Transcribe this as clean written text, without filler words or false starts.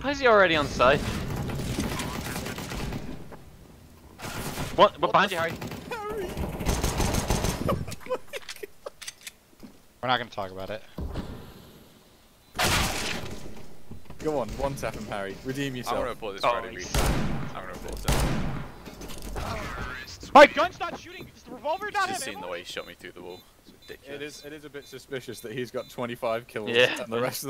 How is he already on site? What behind you, Harry? Harry! We're not gonna talk about it. Go on, one tap him, Harry. Redeem yourself. I'm gonna report this Friday beat. I'm gonna report it. My gun's not shooting! Is the revolver not Just him? seen the way he shot me through the wall. It's ridiculous. It is a bit suspicious that he's got 25 kills Yeah. and the rest of